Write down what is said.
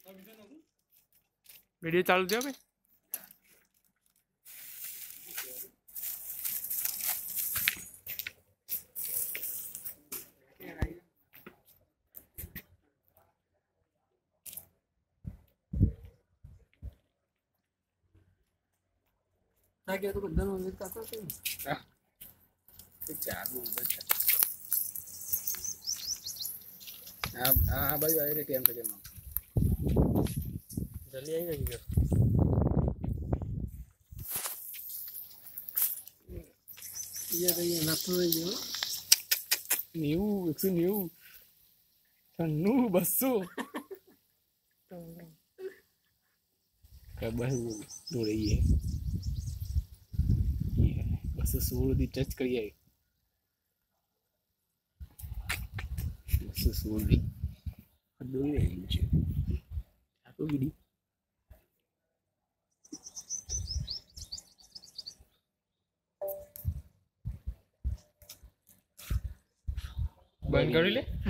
Video चालू दियो भाई। क्या तो बंधन होने का था तो चालू बच्चा भाई आए रे टाइम पे जमा जल्दी आएगा इधर। ये ना तो ये न्यू एक न्यू सन्नू बस्सो क्या बस दो रही है ये बस सूर्य टच करिए बस सूर्य दो ही रही मुझे आपको वीडियो बंद कर ले।